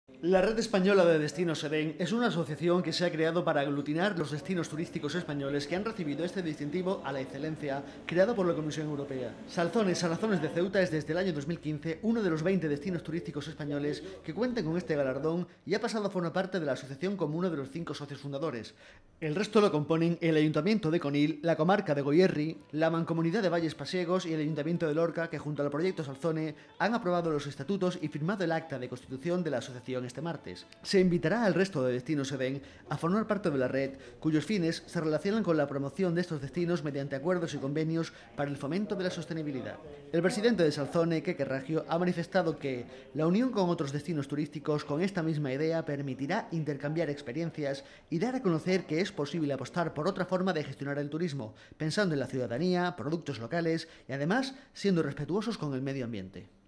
La Red Española de Destinos Edén es una asociación que se ha creado para aglutinar los destinos turísticos españoles que han recibido este distintivo a la excelencia creado por la Comisión Europea. Salazones de Ceuta es desde el año 2015 uno de los 20 destinos turísticos españoles que cuentan con este galardón y ha pasado a formar parte de la asociación como uno de los 5 socios fundadores. El resto lo componen el Ayuntamiento de Conil, la comarca de Goierri, la Mancomunidad de Valles Pasiegos y el Ayuntamiento de Lorca, que junto al proyecto Salzone han aprobado los estatutos y firmado el acta de constitución de la asociación este martes. Se invitará al resto de destinos Edén a formar parte de la red, cuyos fines se relacionan con la promoción de estos destinos mediante acuerdos y convenios para el fomento de la sostenibilidad. El presidente de Salzone, Queque Raggio, ha manifestado que la unión con otros destinos turísticos con esta misma idea permitirá intercambiar experiencias y dar a conocer que es posible apostar por otra forma de gestionar el turismo, pensando en la ciudadanía, productos locales y además siendo respetuosos con el medio ambiente.